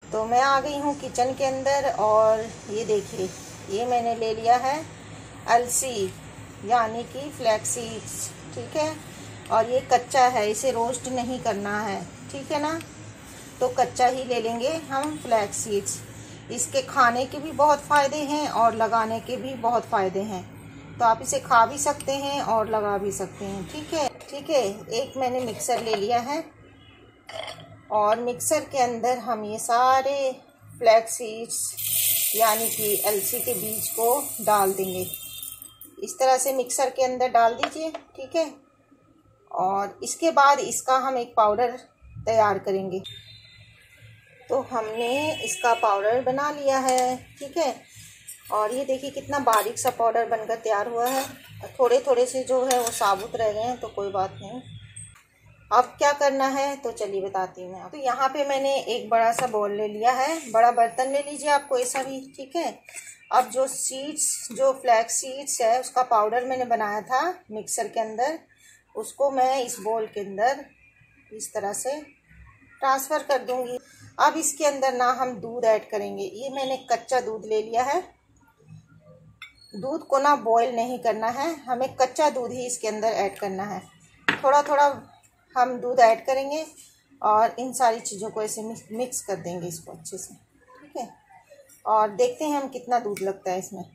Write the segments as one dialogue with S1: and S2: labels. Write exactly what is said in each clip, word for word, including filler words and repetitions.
S1: तो मैं आ गई हूँ किचन के अंदर और ये देखिए, ये मैंने ले लिया है अलसी यानी कि फ्लैक्स सीड्स, ठीक है। और ये कच्चा है, इसे रोस्ट नहीं करना है, ठीक है ना। तो कच्चा ही ले लेंगे हम फ्लैक्स सीड्स। इसके खाने के भी बहुत फ़ायदे हैं और लगाने के भी बहुत फ़ायदे हैं। तो आप इसे खा भी सकते हैं और लगा भी सकते हैं, ठीक है। ठीक है, एक मैंने मिक्सर ले लिया है और मिक्सर के अंदर हम ये सारे फ्लैक्स सीड्स यानी कि अलसी के बीज को डाल देंगे। इस तरह से मिक्सर के अंदर डाल दीजिए, ठीक है। और इसके बाद इसका हम एक पाउडर तैयार करेंगे। तो हमने इसका पाउडर बना लिया है, ठीक है। और ये देखिए कितना बारीक सा पाउडर बनकर तैयार हुआ है। थोड़े थोड़े से जो है वो साबुत रह गए हैं, तो कोई बात नहीं। अब क्या करना है तो चलिए बताती हूँ मैं। तो यहाँ पे मैंने एक बड़ा सा बाउल ले लिया है, बड़ा बर्तन ले लीजिए आपको ऐसा भी, ठीक है। अब जो सीड्स, जो फ्लैक्स सीड्स है, उसका पाउडर मैंने बनाया था मिक्सर के अंदर, उसको मैं इस बाउल के अंदर इस तरह से ट्रांसफ़र कर दूंगी। अब इसके अंदर ना हम दूध ऐड करेंगे, ये मैंने कच्चा दूध ले लिया है। दूध को ना बॉईल नहीं करना है, हमें कच्चा दूध ही इसके अंदर ऐड करना है। थोड़ा थोड़ा हम दूध ऐड करेंगे और इन सारी चीज़ों को ऐसे मिक्स कर देंगे इसको अच्छे से, ठीक है। और देखते हैं हम कितना दूध लगता है इसमें।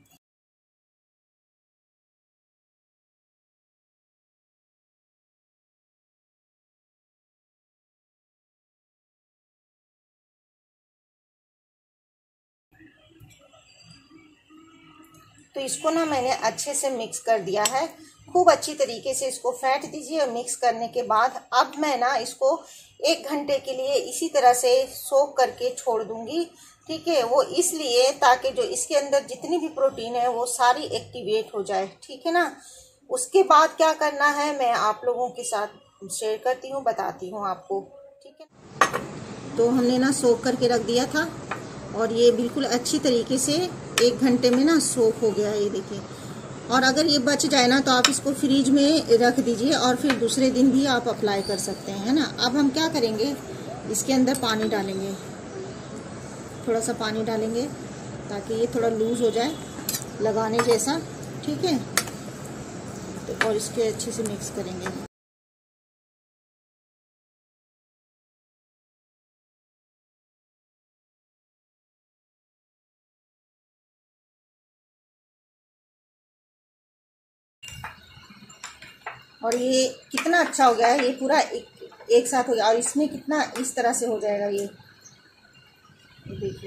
S1: तो इसको ना मैंने अच्छे से मिक्स कर दिया है, खूब अच्छी तरीके से इसको फेंट दीजिए। और मिक्स करने के बाद अब मैं ना इसको एक घंटे के लिए इसी तरह से सोक करके छोड़ दूंगी, ठीक है। वो इसलिए ताकि जो इसके अंदर जितनी भी प्रोटीन है वो सारी एक्टिवेट हो जाए, ठीक है ना। उसके बाद क्या करना है मैं आप लोगों के साथ शेयर करती हूँ, बताती हूँ आपको, ठीक है। तो हमने ना सोक करके रख दिया था और ये बिल्कुल अच्छी तरीके से एक घंटे में ना सोक हो गया है, ये देखिए। और अगर ये बच जाए ना तो आप इसको फ्रिज में रख दीजिए और फिर दूसरे दिन भी आप अप्लाई कर सकते हैं, है ना। अब हम क्या करेंगे, इसके अंदर पानी डालेंगे, थोड़ा सा पानी डालेंगे ताकि ये थोड़ा लूज हो जाए लगाने जैसा, ठीक है। तो और इसके अच्छे से मिक्स करेंगे। और ये कितना अच्छा हो गया है, ये पूरा एक, एक साथ हो गया। और इसमें कितना इस तरह से हो जाएगा ये, ये देखिए।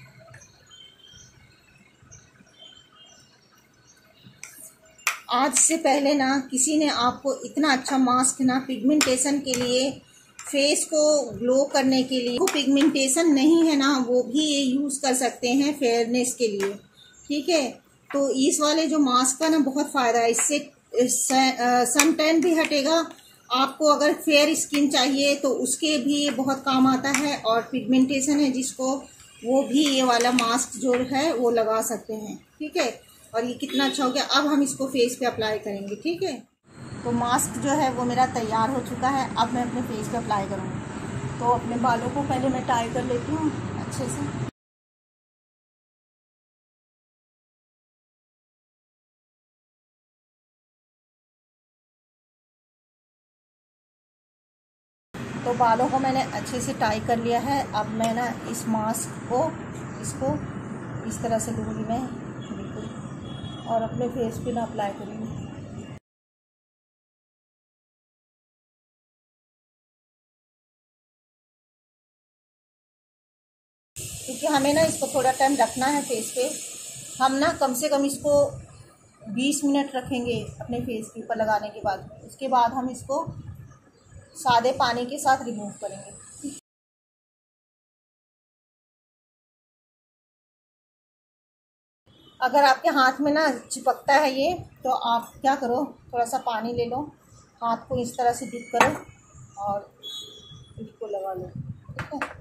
S1: आज से पहले ना किसी ने आपको इतना अच्छा मास्क ना पिगमेंटेशन के लिए, फेस को ग्लो करने के लिए, वो पिगमेंटेशन नहीं है ना वो भी ये यूज़ कर सकते हैं फेयरनेस के लिए, ठीक है। तो इस वाले जो मास्क का ना बहुत फ़ायदा है, इससे सन टैन भी हटेगा। आपको अगर फेयर स्किन चाहिए तो उसके भी ये बहुत काम आता है। और पिगमेंटेशन है जिसको, वो भी ये वाला मास्क जो है वो लगा सकते हैं, ठीक है। और ये कितना अच्छा हो गया। अब हम इसको फेस पे अप्लाई करेंगे, ठीक है। तो मास्क जो है वो मेरा तैयार हो चुका है, अब मैं अपने फेस पे अप्लाई करूँगी। तो अपने बालों को पहले मैं टाई कर लेती हूँ अच्छे से। तो बालों को मैंने अच्छे से टाई कर लिया है। अब मैं ना इस मास्क को, इसको इस तरह से लूँगी मैं बिल्कुल, और अपने फेस पे ना अप्लाई करूँगी। क्योंकि हमें ना इसको थोड़ा टाइम रखना है फेस पे। हम ना कम से कम इसको बीस मिनट रखेंगे अपने फेस के ऊपर लगाने के बाद। उसके बाद हम इसको सादे पानी के साथ रिमूव करेंगे। अगर आपके हाथ में ना चिपकता है ये, तो आप क्या करो, थोड़ा सा पानी ले लो, हाथ को इस तरह से डिप करो और इसको लगा लो, ठीक है।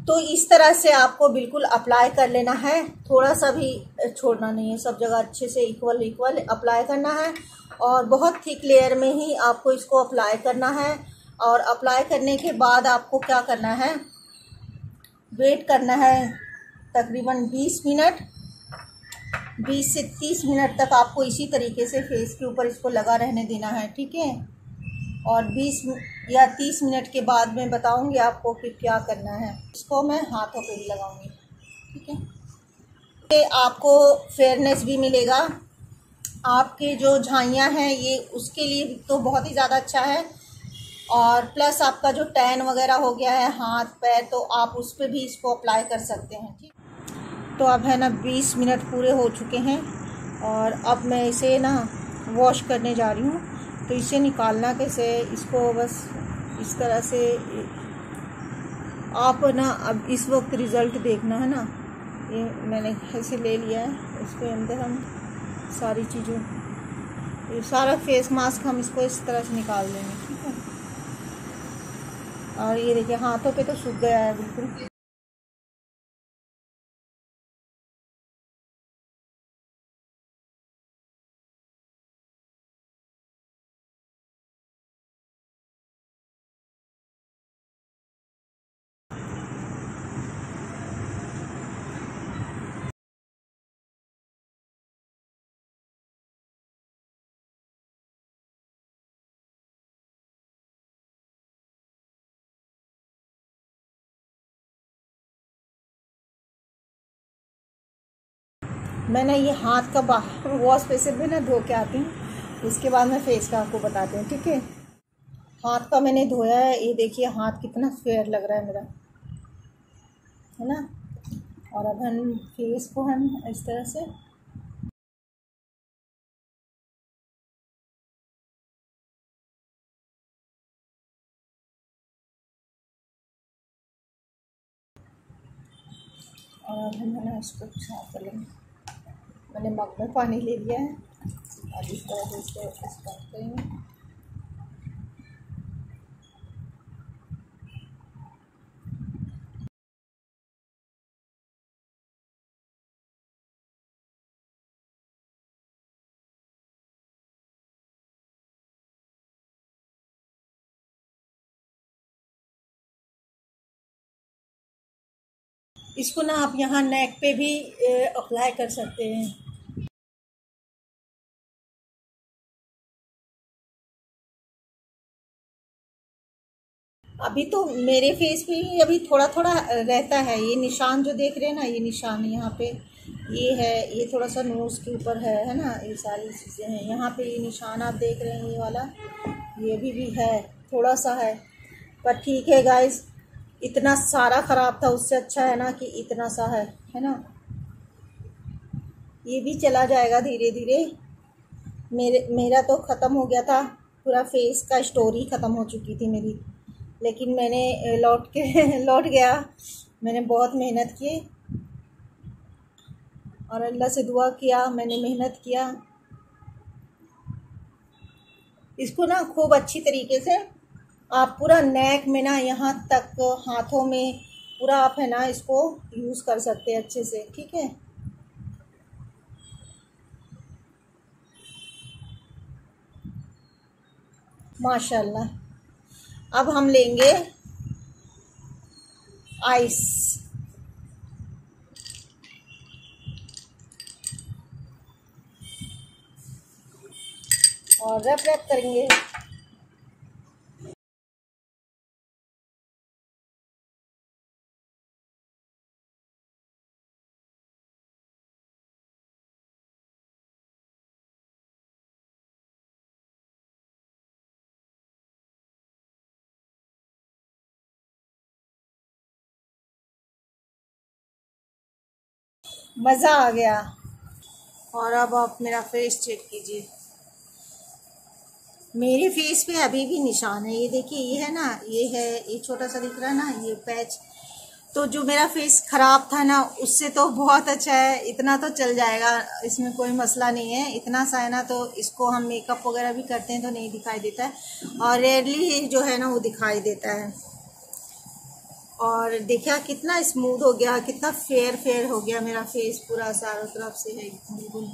S1: तो इस तरह से आपको बिल्कुल अप्लाई कर लेना है, थोड़ा सा भी छोड़ना नहीं है, सब जगह अच्छे से इक्वल इक्वल अप्लाई करना है। और बहुत थिक लेयर में ही आपको इसको अप्लाई करना है। और अप्लाई करने के बाद आपको क्या करना है, वेट करना है तकरीबन बीस मिनट, बीस से तीस मिनट तक आपको इसी तरीके से फेस के ऊपर इसको लगा रहने देना है, ठीक है। और बीस या तीस मिनट के बाद मैं बताऊंगी आपको कि क्या करना है। इसको मैं हाथों पे भी लगाऊंगी, ठीक है। ये आपको फेयरनेस भी मिलेगा, आपके जो झाइयाँ हैं ये उसके लिए तो बहुत ही ज़्यादा अच्छा है। और प्लस आपका जो टैन वगैरह हो गया है हाथ पैर, तो आप उस पर भी इसको अप्लाई कर सकते हैं, ठीक। तो अब है ना बीस मिनट पूरे हो चुके हैं और अब मैं इसे ना वॉश करने जा रही हूँ। तो इसे निकालना कैसे, इसको बस इस तरह से आप ना अब इस वक्त रिज़ल्ट देखना है ना। ये मैंने ऐसे ले लिया है, इसके अंदर हम सारी चीज़ों, ये सारा फेस मास्क हम इसको इस तरह से निकाल देंगे, ठीक है। और ये देखिए हाथों पे तो सूख गया है बिल्कुल। मैंने ये हाथ का वॉश बेसिन में ना धो के आती हूँ, उसके बाद मैं फेस का आपको बताती हूँ, ठीक है। हाथ का मैंने धोया है, ये देखिए हाथ कितना फेयर लग रहा है मेरा, है ना। और अब हम फेस को हम इस तरह से और अब हम ना इसको साफ कर लेंगे। मैंने मग में पानी ले लिया है और इस तरह से इसको स्टार्ट करेंगे। इसको ना आप यहाँ नेक पे भी अप्लाई कर सकते हैं। अभी तो मेरे फेस पे ही अभी थोड़ा थोड़ा रहता है, ये निशान जो देख रहे हैं ना, ये निशान यहाँ पे ये है, ये थोड़ा सा नोज़ के ऊपर है है ना, ये सारी चीज़ें हैं यहाँ पे। ये निशान आप देख रहे हैं ये वाला, ये भी भी है, थोड़ा सा है, पर ठीक है गाइस। इतना सारा ख़राब था, उससे अच्छा है ना कि इतना सा है है ना। ये भी चला जाएगा धीरे धीरे। मेरे मेरा तो ख़त्म हो गया था, पूरा फेस का स्टोरी ख़त्म हो चुकी थी मेरी, लेकिन मैंने लौट के लौट गया। मैंने बहुत मेहनत की और अल्लाह से दुआ किया, मैंने मेहनत किया। इसको ना खूब अच्छी तरीके से आप पूरा नेक में ना यहाँ तक हाथों में पूरा आप है ना इसको यूज़ कर सकते हैं अच्छे से, ठीक है। माशाल्लाह। अब हम लेंगे आइस और रैप रैप करेंगे। मज़ा आ गया। और अब आप मेरा फेस चेक कीजिए, मेरे फेस पे अभी भी निशान है, ये देखिए, ये है ना, ये है, ये छोटा सा दिख रहा है ना, ये पैच। तो जो मेरा फेस ख़राब था ना, उससे तो बहुत अच्छा है, इतना तो चल जाएगा, इसमें कोई मसला नहीं है। इतना सा है ना, तो इसको हम मेकअप वगैरह भी करते हैं तो नहीं दिखाई देता है, और रेयरली जो है ना वो दिखाई देता है। और देखिए कितना स्मूथ हो गया, कितना फेयर फेयर हो गया मेरा फेस, पूरा चारों तरफ से है बिल्कुल।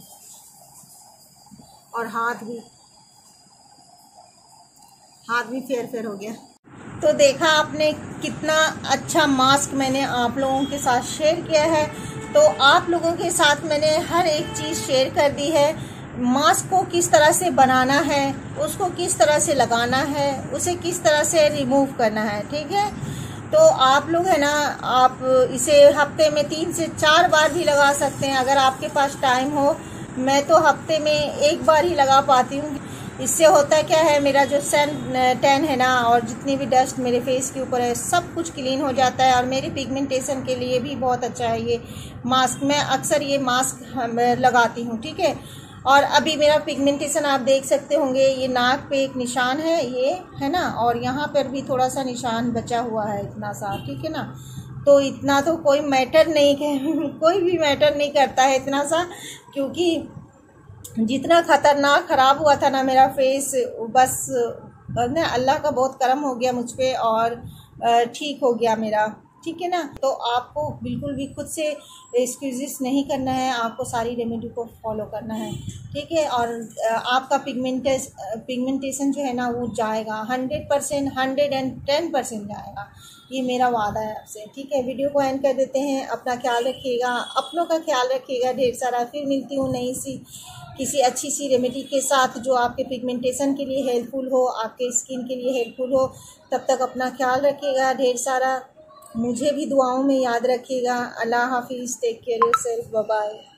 S1: और हाथ भी हाथ भी फेयर फेयर हो गया। तो देखा आपने कितना अच्छा मास्क मैंने आप लोगों के साथ शेयर किया है। तो आप लोगों के साथ मैंने हर एक चीज़ शेयर कर दी है। मास्क को किस तरह से बनाना है, उसको किस तरह से लगाना है, उसे किस तरह से रिमूव करना है, ठीक है। तो आप लोग है ना, आप इसे हफ्ते में तीन से चार बार भी लगा सकते हैं अगर आपके पास टाइम हो। मैं तो हफ्ते में एक बार ही लगा पाती हूँ। इससे होता क्या है, मेरा जो सन टैन है ना, और जितनी भी डस्ट मेरे फेस के ऊपर है, सब कुछ क्लीन हो जाता है। और मेरी पिगमेंटेशन के लिए भी बहुत अच्छा है ये मास्क। मैं अक्सर ये मास्क लगाती हूँ, ठीक है। और अभी मेरा पिगमेंटेशन आप देख सकते होंगे, ये नाक पे एक निशान है, ये है ना, और यहाँ पर भी थोड़ा सा निशान बचा हुआ है, इतना सा, ठीक है ना। तो इतना तो कोई मैटर नहीं कोई भी मैटर नहीं करता है इतना सा, क्योंकि जितना खतरनाक ख़राब हुआ था ना मेरा फेस, बस ना अल्लाह का बहुत करम हो गया मुझ पे और ठीक हो गया मेरा, ठीक है ना। तो आपको बिल्कुल भी खुद से एक्सक्यूज़ नहीं करना है, आपको सारी रेमेडी को फॉलो करना है, ठीक है। और आपका पिगमेंटेस पिगमेंटेशन जो है ना वो जाएगा, hundred percent hundred and ten percent जाएगा, ये मेरा वादा है आपसे, ठीक है। वीडियो को एंड कर देते हैं। अपना ख्याल रखिएगा, अपनों का ख्याल रखिएगा ढेर सारा। फिर मिलती हूँ नई सी किसी अच्छी सी रेमेडी के साथ जो आपके पिगमेंटेशन के लिए हेल्पफुल हो, आपके स्किन के लिए हेल्पफुल हो। तब तक अपना ख्याल रखिएगा ढेर सारा, मुझे भी दुआओं में याद रखिएगा। अल्लाह हाफिज़, take care yourself, bye bye.